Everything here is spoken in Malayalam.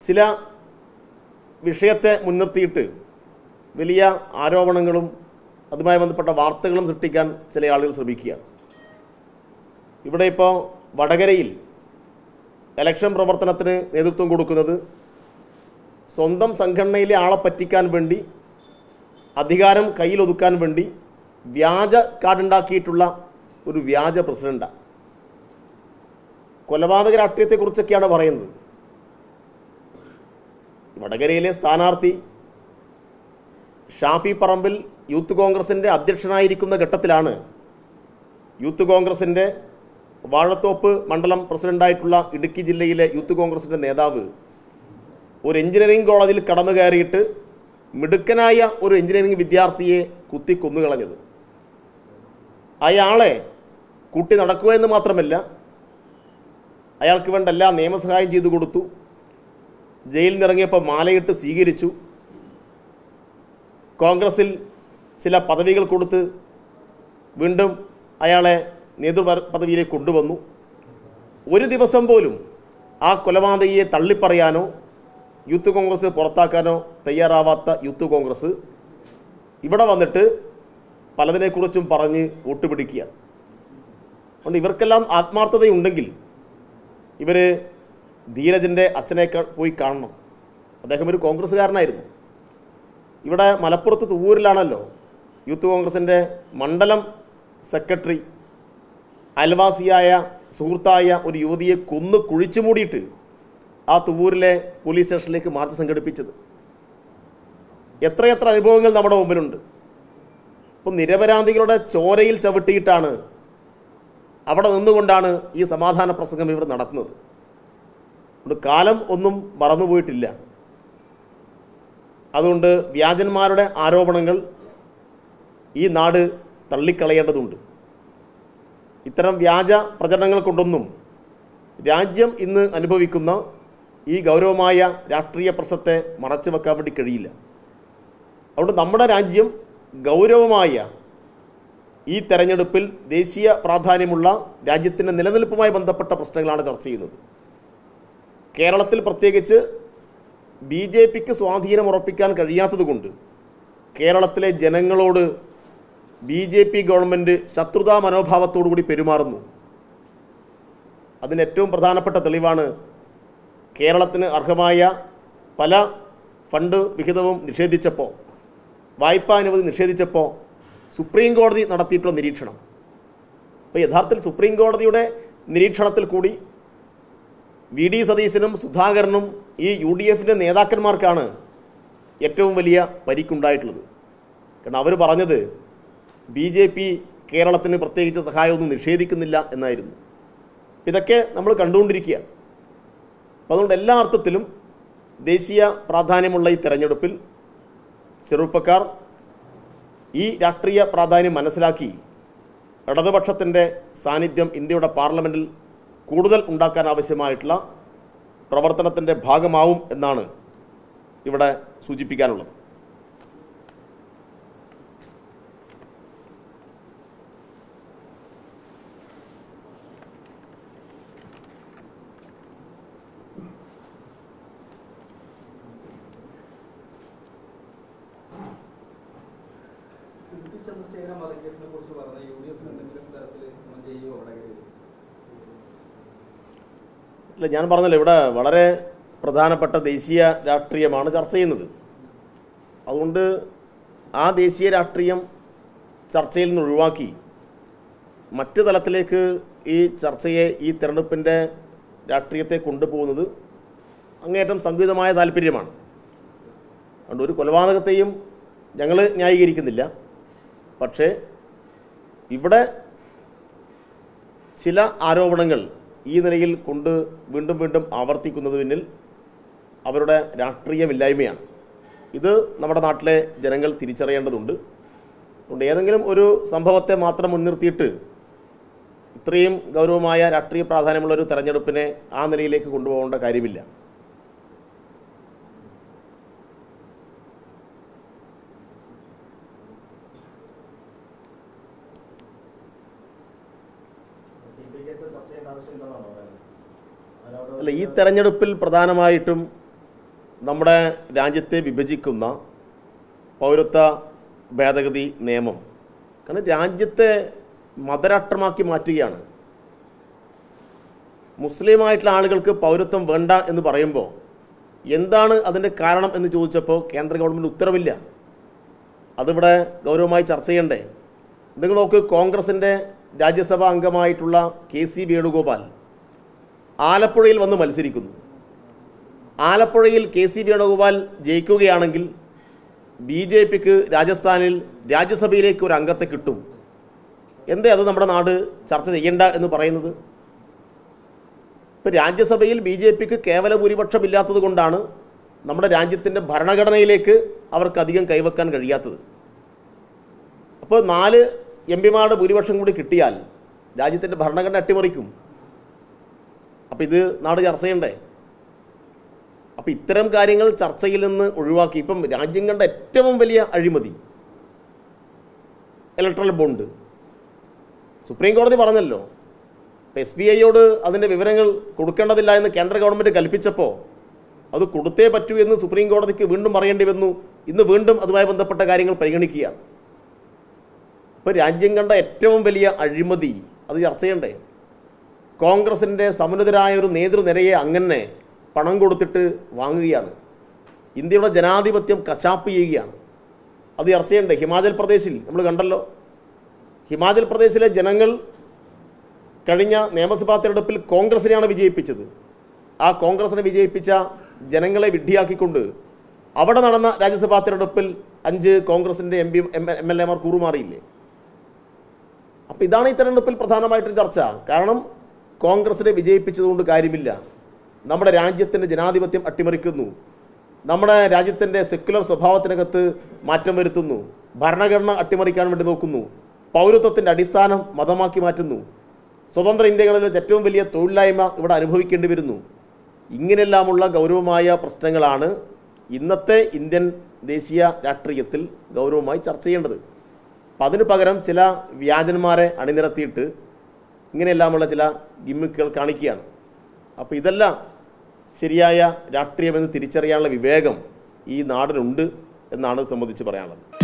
ചില വിഷയത്തെ മുൻനിർത്തിയിട്ട് വലിയ ആരോപണങ്ങളും അതുമായി ബന്ധപ്പെട്ട വാർത്തകളും സൃഷ്ടിക്കാൻ ചില ആളുകൾ ശ്രമിക്കുകയാണ്. ഇവിടെ ഇപ്പോൾ വടകരയിൽ ഇലക്ഷൻ പ്രവർത്തനത്തിന് നേതൃത്വം കൊടുക്കുന്നത് സ്വന്തം സംഘടനയിലെ ആളെ പറ്റിക്കാൻ വേണ്ടി, അധികാരം കയ്യിലൊതുക്കാൻ വേണ്ടി വ്യാജ കാർഡുണ്ടാക്കിയിട്ടുള്ള ഒരു വ്യാജ പ്രസിഡന്റാണ്. കൊലപാതക രാഷ്ട്രീയത്തെക്കുറിച്ചൊക്കെയാണ് പറയുന്നത്. വടകരയിലെ സ്ഥാനാർത്ഥി ഷാഫി പറമ്പിൽ യൂത്ത് കോൺഗ്രസിൻ്റെ അധ്യക്ഷനായിരിക്കുന്ന ഘട്ടത്തിലാണ് യൂത്ത് കോൺഗ്രസിൻ്റെ വാഴത്തോപ്പ് മണ്ഡലം പ്രസിഡന്റായിട്ടുള്ള ഇടുക്കി ജില്ലയിലെ യൂത്ത് കോൺഗ്രസിൻ്റെ നേതാവ് ഒരു എഞ്ചിനീയറിംഗ് കോളേജിൽ കടന്നു കയറിയിട്ട് മിടുക്കനായ ഒരു എഞ്ചിനീയറിംഗ് വിദ്യാർത്ഥിയെ കുത്തിക്കൊന്നുകളഞ്ഞത്. അയാളെ കൂട്ടി നടക്കുക എന്ന് മാത്രമല്ല, അയാൾക്ക് വേണ്ട എല്ലാ നിയമസഹായം ചെയ്തു കൊടുത്തു. ജയിലിൽ നിന്നിറങ്ങിയപ്പോൾ മാലയിട്ട് സ്വീകരിച്ചു. കോൺഗ്രസിൽ ചില പദവികൾ കൊടുത്ത് വീണ്ടും അയാളെ നേതൃപദവിയിലേക്ക് കൊണ്ടുവന്നു. ഒരു ദിവസം പോലും ആ കൊലപാതകിയെ തള്ളിപ്പറയാനോ യൂത്ത് കോൺഗ്രസ് പുറത്താക്കാനോ തയ്യാറാവാത്ത യൂത്ത് കോൺഗ്രസ് ഇവിടെ വന്നിട്ട് പലതിനെക്കുറിച്ചും പറഞ്ഞ് വോട്ടുപിടിക്കുകയാണ്. അതുകൊണ്ട് ഇവർക്കെല്ലാം ആത്മാർത്ഥതയുണ്ടെങ്കിൽ ഇവർ ധീരജിൻ്റെ അച്ഛനെ പോയി കാണണം. അദ്ദേഹം ഒരു കോൺഗ്രസ്സുകാരനായിരുന്നു. ഇവിടെ മലപ്പുറത്ത് തുവൂരിലാണല്ലോ യൂത്ത് കോൺഗ്രസിൻ്റെ മണ്ഡലം സെക്രട്ടറി അയൽവാസിയായ സുഹൃത്തായ ഒരു യുവതിയെ കൊന്ന് കുഴിച്ചു മൂടിയിട്ട് ആ തുവൂരിലെ പോലീസ് സ്റ്റേഷനിലേക്ക് മാർച്ച് സംഘടിപ്പിച്ചത്. എത്രയെത്ര അനുഭവങ്ങൾ നമ്മുടെ മുമ്പിലുണ്ട്. ഇപ്പം നിരപരാധികളുടെ ചോരയിൽ ചവിട്ടിയിട്ടാണ്, അവിടെ നിന്നുകൊണ്ടാണ് ഈ സമാധാന പ്രസംഗം ഇവർ നടത്തുന്നത്. അതുകൊണ്ട് കാലം ഒന്നും മറന്നുപോയിട്ടില്ല. അതുകൊണ്ട് വ്യാജന്മാരുടെ ആരോപണങ്ങൾ ഈ നാട് തള്ളിക്കളയേണ്ടതുണ്ട്. ഇത്തരം വ്യാജ പ്രചരണങ്ങൾ കൊണ്ടൊന്നും രാജ്യം ഇന്ന് അനുഭവിക്കുന്ന ഈ ഗൗരവമായ രാഷ്ട്രീയ പ്രശ്നത്തെ മറച്ചു വെക്കാൻ വേണ്ടി കഴിയില്ല. അതുകൊണ്ട് നമ്മുടെ രാജ്യം ഗൗരവമായ ഈ തെരഞ്ഞെടുപ്പിൽ ദേശീയ പ്രാധാന്യമുള്ള രാജ്യത്തിൻ്റെ നിലനിൽപ്പുമായി ബന്ധപ്പെട്ട പ്രശ്നങ്ങളാണ് ചർച്ച ചെയ്യുന്നത്. കേരളത്തിൽ പ്രത്യേകിച്ച് BJPക്ക് സ്വാധീനം ഉറപ്പിക്കാൻ കഴിയാത്തതുകൊണ്ട് കേരളത്തിലെ ജനങ്ങളോട് BJP ഗവൺമെൻറ് ശത്രുതാ മനോഭാവത്തോടു കൂടി പെരുമാറുന്നു. അതിന് ഏറ്റവും പ്രധാനപ്പെട്ട തെളിവാണ് കേരളത്തിന് അർഹമായ പല ഫണ്ട് വിഹിതവും നിഷേധിച്ചപ്പോൾ, വായ്പാ അനുമതി നിഷേധിച്ചപ്പോൾ സുപ്രീം കോടതി നടത്തിയിട്ടുള്ള നിരീക്ഷണം. അപ്പോൾ യഥാർത്ഥത്തിൽ സുപ്രീം കോടതിയുടെ നിരീക്ഷണത്തിൽ കൂടി VD സതീശനും സുധാകരനും ഈ UDFൻ്റെ നേതാക്കന്മാർക്കാണ് ഏറ്റവും വലിയ പരിക്കുണ്ടായിട്ടുള്ളത്. കാരണം അവർ പറഞ്ഞത് BJP കേരളത്തിന് പ്രത്യേകിച്ച് സഹായമൊന്നും നിഷേധിക്കുന്നില്ല എന്നായിരുന്നു. ഇതൊക്കെ നമ്മൾ കണ്ടുകൊണ്ടിരിക്കുകയാണ്. അപ്പോൾ അതുകൊണ്ട് എല്ലാ അർത്ഥത്തിലും ദേശീയ പ്രാധാന്യമുള്ള ഈ തെരഞ്ഞെടുപ്പിൽ ചെറുപ്പക്കാർ ഈ രാഷ്ട്രീയ പ്രാധാന്യം മനസ്സിലാക്കി ഇടതുപക്ഷത്തിൻ്റെ സാന്നിധ്യം ഇന്ത്യയുടെ പാർലമെൻറ്റിൽ കൂടുതൽ ഉണ്ടാക്കാൻ ആവശ്യമായിട്ടുള്ള പ്രവർത്തനത്തിൻ്റെ ഭാഗമാവും എന്നാണ് ഇവിടെ സൂചിപ്പിക്കാനുള്ളത്. ഇല്ല, ഞാൻ പറഞ്ഞല്ലോ ഇവിടെ വളരെ പ്രധാനപ്പെട്ട ദേശീയ രാഷ്ട്രീയമാണ് ചർച്ച ചെയ്യുന്നത്. അതുകൊണ്ട് ആ ദേശീയ രാഷ്ട്രീയം ചർച്ചയിൽ നിന്ന് ഒഴിവാക്കി മറ്റു തലത്തിലേക്ക് ഈ ചർച്ചയെ, ഈ തെരഞ്ഞെടുപ്പിൻ്റെ രാഷ്ട്രീയത്തെ കൊണ്ടുപോകുന്നത് അങ്ങേയറ്റം സംഗീതമായ താല്പര്യമാണ്. അതുകൊണ്ട് ഒരു കൊലപാതകത്തെയും ഞങ്ങൾ ന്യായീകരിക്കുന്നില്ല. പക്ഷേ ഇവിടെ ചില ആരോപണങ്ങൾ ഈ നിലയിൽ കൊണ്ട് വീണ്ടും വീണ്ടും ആവർത്തിക്കുന്നത് പിന്നിൽ അവരുടെ രാഷ്ട്രീയമില്ലായ്മയാണ്. ഇത് നമ്മുടെ നാട്ടിലെ ജനങ്ങൾ തിരിച്ചറിയേണ്ടതുണ്ട്. അതുകൊണ്ട് ഏതെങ്കിലും ഒരു സംഭവത്തെ മാത്രം മുൻനിർത്തിയിട്ട് ഇത്രയും ഗൗരവമായ രാഷ്ട്രീയ പ്രാധാന്യമുള്ള ഒരു തെരഞ്ഞെടുപ്പിനെ ആ നിലയിലേക്ക് കൊണ്ടുപോകേണ്ട കാര്യമില്ല. അല്ല, ഈ തെരഞ്ഞെടുപ്പിൽ പ്രധാനമായിട്ടും നമ്മുടെ രാജ്യത്തെ വിഭജിക്കുന്ന പൗരത്വ ഭേദഗതി നിയമം. കാരണം രാജ്യത്തെ മതരാഷ്ട്രമാക്കി മാറ്റുകയാണ്. മുസ്ലിമായിട്ടുള്ള ആളുകൾക്ക് പൗരത്വം വേണ്ട എന്ന് പറയുമ്പോൾ എന്താണ് അതിൻ്റെ കാരണം എന്ന് ചോദിച്ചപ്പോൾ കേന്ദ്ര ഗവൺമെൻറ് ഉത്തരവില്ല. അതിവിടെ ഗൗരവമായി ചർച്ച ചെയ്യണ്ടേ? നിങ്ങൾ നോക്ക്, കോൺഗ്രസിൻ്റെ രാജ്യസഭാ അംഗമായിട്ടുള്ള KC വേണുഗോപാൽ ആലപ്പുഴയിൽ വന്ന് മത്സരിക്കുന്നു. ആലപ്പുഴയിൽ KC വേണുഗോപാൽ ജയിക്കുകയാണെങ്കിൽ BJPക്ക് രാജസ്ഥാനിൽ രാജ്യസഭയിലേക്ക് ഒരു അംഗത്തെ കിട്ടും. എന്തേ അത് നമ്മുടെ നാട് ചർച്ച ചെയ്യണ്ട എന്ന് പറയുന്നത്? ഇപ്പോൾ രാജ്യസഭയിൽ BJPക്ക് കേവല ഭൂരിപക്ഷമില്ലാത്തത് കൊണ്ടാണ് നമ്മുടെ രാജ്യത്തിൻ്റെ ഭരണഘടനയിലേക്ക് അവർക്ക് അധികം കൈവെക്കാൻ കഴിയാത്തത്. അപ്പോൾ 4 MP-മാരുടെ ഭൂരിപക്ഷം കൂടി കിട്ടിയാൽ രാജ്യത്തിൻ്റെ ഭരണഘടന അട്ടിമറിക്കും. അപ്പോൾ ഇത് നാട് ചർച്ച ചെയ്യണ്ടേ? അപ്പോൾ ഇത്തരം കാര്യങ്ങൾ ചർച്ചയിൽ നിന്ന് ഒഴിവാക്കി. ഇപ്പം രാജ്യം കണ്ട ഏറ്റവും വലിയ അഴിമതി ഇലക്ട്രൽ ബോണ്ട്. സുപ്രീം കോടതി പറഞ്ഞല്ലോ, SBIയോട് അതിൻ്റെ വിവരങ്ങൾ കൊടുക്കേണ്ടതില്ല എന്ന് കേന്ദ്ര ഗവൺമെൻറ് കൽപ്പിച്ചപ്പോൾ അത് കൊടുത്തേ പറ്റൂ എന്ന് സുപ്രീം കോടതിക്ക് വീണ്ടും പറയേണ്ടി വന്നു. ഇന്ന് വീണ്ടും അതുമായി ബന്ധപ്പെട്ട കാര്യങ്ങൾ പരിഗണിക്കുകയാണ്. ഇപ്പോൾ രാജ്യം കണ്ട ഏറ്റവും വലിയ അഴിമതി അത് ചർച്ച ചെയ്യണ്ടേ? കോൺഗ്രസിൻ്റെ സമുന്നതരായ ഒരു നേതൃനിരയെ അങ്ങനെ പണം കൊടുത്തിട്ട് വാങ്ങുകയാണ്. ഇന്ത്യയുടെ ജനാധിപത്യം കശാപ്പ് ചെയ്യുകയാണ്. അത് ചർച്ച ചെയ്യണ്ടേ? ഹിമാചൽ പ്രദേശിൽ നമ്മൾ കണ്ടല്ലോ, ഹിമാചൽ പ്രദേശിലെ ജനങ്ങൾ കഴിഞ്ഞ നിയമസഭാ തെരഞ്ഞെടുപ്പിൽ കോൺഗ്രസിനെയാണ് വിജയിപ്പിച്ചത്. ആ കോൺഗ്രസിനെ വിജയിപ്പിച്ച ജനങ്ങളെ വിഡ്ഢിയാക്കിക്കൊണ്ട് അവിടെ നടന്ന രാജ്യസഭാ തെരഞ്ഞെടുപ്പിൽ 5 കോൺഗ്രസിൻ്റെ MLA-മാർ കൂറുമാറിയില്ലേ? അപ്പോൾ ഇതാണ് ഈ തെരഞ്ഞെടുപ്പിൽ പ്രധാനമായിട്ടും ചർച്ച. കാരണം കോൺഗ്രസിനെ വിജയിപ്പിച്ചതുകൊണ്ട് കാര്യമില്ല. നമ്മുടെ രാജ്യത്തിൻ്റെ ജനാധിപത്യം അട്ടിമറിക്കുന്നു, നമ്മുടെ രാജ്യത്തിൻ്റെ സെക്യുലർ സ്വഭാവത്തിനകത്ത് മാറ്റം വരുത്തുന്നു, ഭരണഘടന അട്ടിമറിക്കാൻ വേണ്ടി നോക്കുന്നു, പൗരത്വത്തിൻ്റെ അടിസ്ഥാനം മതമാക്കി മാറ്റുന്നു, സ്വതന്ത്ര ഇന്ത്യകളിൽ വെച്ച് ഏറ്റവും വലിയ തൊഴിലില്ലായ്മ ഇവിടെ അനുഭവിക്കേണ്ടി വരുന്നു. ഇങ്ങനെയെല്ലാമുള്ള ഗൗരവമായ പ്രശ്നങ്ങളാണ് ഇന്നത്തെ ഇന്ത്യൻ ദേശീയ രാഷ്ട്രീയത്തിൽ ഗൗരവമായി ചർച്ച ചെയ്യേണ്ടത്. അപ്പം അതിന് പകരം ചില വ്യാജന്മാരെ അണിനിരത്തിയിട്ട് ഇങ്ങനെയെല്ലാമുള്ള ചില ഗിമ്മിക്കുകൾ കാണിക്കുകയാണ്. അപ്പോൾ ഇതെല്ലാം ശരിയായ രാഷ്ട്രീയമെന്ന് തിരിച്ചറിയാനുള്ള വിവേകം ഈ നാടിനുണ്ട് എന്നാണ് സംബന്ധിച്ച് പറയാനുള്ളത്.